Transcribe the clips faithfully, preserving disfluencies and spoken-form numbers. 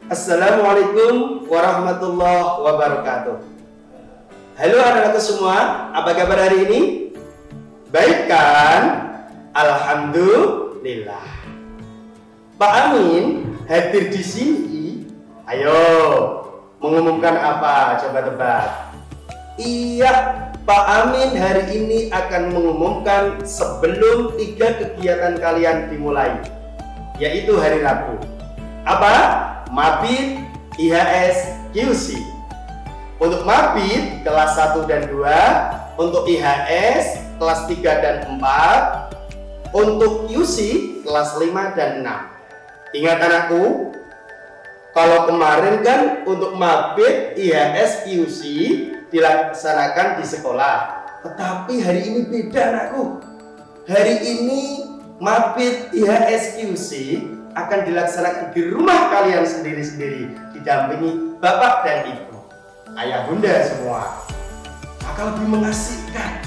Assalamualaikum warahmatullahi wabarakatuh. Halo anak-anakku semua, apa kabar hari ini? Baik kan? Alhamdulillah. Pak Amin hadir di sini. Ayo, mengumumkan apa? Coba tebak. Iya, Pak Amin hari ini akan mengumumkan sebelum tiga kegiatan kalian dimulai, yaitu hari Rabu. Apa? Mabit, I H S, Q C. Untuk Mabit kelas satu dan dua, untuk I H S kelas tiga dan empat, untuk Q C kelas lima dan enam. Ingat anakku, kalau kemarin kan untuk Mabit, I H S, Q C dilaksanakan di sekolah, tetapi hari ini beda anakku. Hari ini Mabit, I H S, Q C akan dilaksanakan di rumah kalian sendiri-sendiri, didampingi bapak dan ibu, ayah bunda semua. Maka lebih mengasihkan.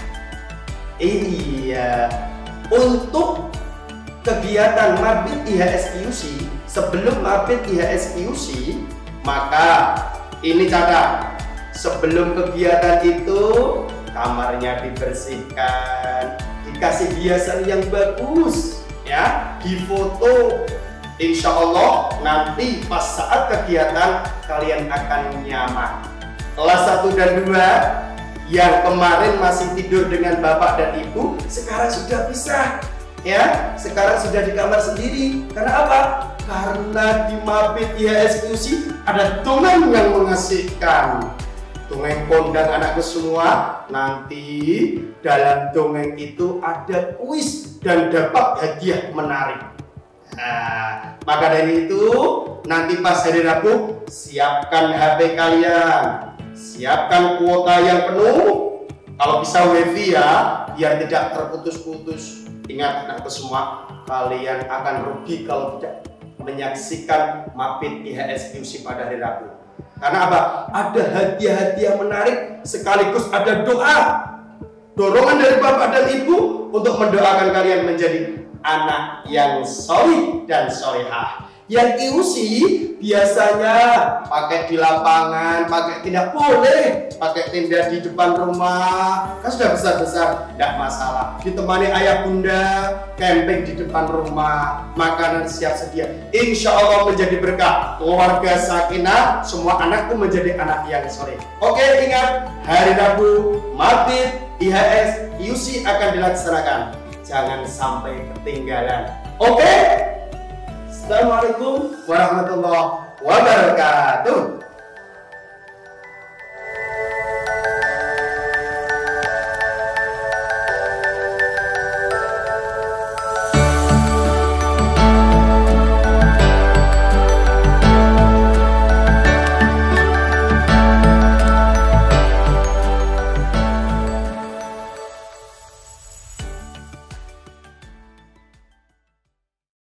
Iya, untuk kegiatan Mabit I H S Q C, sebelum Mabit I H S Q C, maka ini catat, sebelum kegiatan itu kamarnya dibersihkan, dikasih hiasan yang bagus, ya, difoto. Insya Allah nanti pas saat kegiatan kalian akan nyaman. Kelas satu dan dua yang kemarin masih tidur dengan bapak dan ibu, sekarang sudah pisah, ya. Sekarang sudah di kamar sendiri. Karena apa? Karena di Mabit I H S Q C ada dongeng yang mengasihkan. Dongeng kondang anakku semua. Nanti dalam dongeng itu ada kuis dan dapat hadiah menarik. Nah, maka dari itu nanti pas hari Rabu siapkan H P kalian, siapkan kuota yang penuh, kalau bisa wifi ya, biar tidak terputus-putus. Ingat anakku semua, kalian akan rugi kalau tidak menyaksikan Mabit I H S Q C pada hari Rabu. Karena apa? Ada hadiah-hadiah menarik, sekaligus ada doa, dorongan dari bapak dan ibu untuk mendoakan kalian menjadi anak yang solih dan solihah. Yang Q C biasanya pakai di lapangan, pakai tidak boleh pakai tenda di depan rumah, kan sudah besar-besar, tidak masalah. Ditemani ayah bunda, camping di depan rumah, makanan siap sedia. Insya Allah menjadi berkah, keluarga sakinah, semua anakku menjadi anak yang soleh. Oke, ingat hari Rabu Mabit I H S Q C akan dilaksanakan. Jangan sampai ketinggalan. Oke? Assalamualaikum warahmatullahi wabarakatuh.